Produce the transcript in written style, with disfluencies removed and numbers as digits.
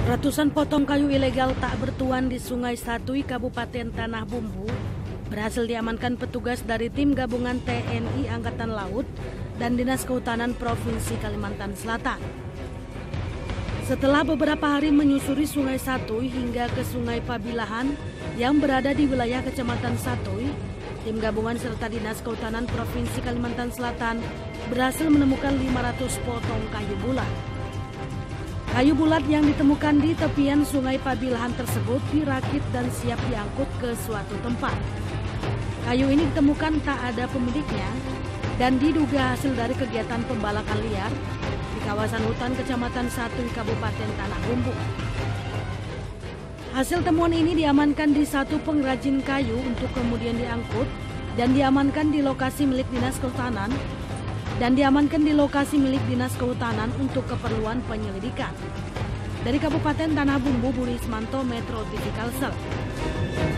Ratusan potong kayu ilegal tak bertuan di Sungai Satui, Kabupaten Tanah Bumbu, berhasil diamankan petugas dari tim gabungan TNI Angkatan Laut dan Dinas Kehutanan Provinsi Kalimantan Selatan. Setelah beberapa hari menyusuri Sungai Satui hingga ke Sungai Pabilahan yang berada di wilayah Kecamatan Satui, tim gabungan serta Dinas Kehutanan Provinsi Kalimantan Selatan berhasil menemukan 500 potong kayu bulat. Kayu bulat yang ditemukan di tepian Sungai Pabilahan tersebut dirakit dan siap diangkut ke suatu tempat. Kayu ini ditemukan tak ada pemiliknya dan diduga hasil dari kegiatan pembalakan liar di kawasan hutan Kecamatan Satui, Kabupaten Tanah Bumbu. Hasil temuan ini diamankan di satu pengrajin kayu untuk kemudian diangkut dan diamankan di lokasi milik Dinas Kehutanan untuk keperluan penyelidikan. Dari Kabupaten Tanah Bumbu, Budi Ismanto, Metro TV Kalsel.